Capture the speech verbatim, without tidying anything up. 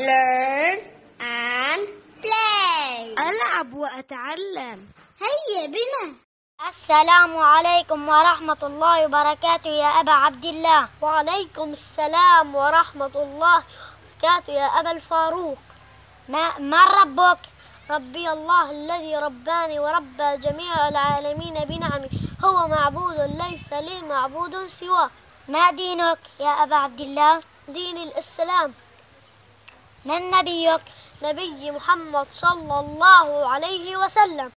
learn and play. ألعب وأتعلم. هيا بنا. السلام عليكم ورحمة الله وبركاته يا أبا عبد الله. وعليكم السلام ورحمة الله وبركاته يا أبا الفاروق. ما من ربك؟ ربي الله الذي رباني وربى جميع العالمين بنعمه، هو معبود ليس لي معبود سواه. ما دينك يا أبا عبد الله؟ دين الإسلام. من نبيك؟ نبي محمد صلى الله عليه وسلم.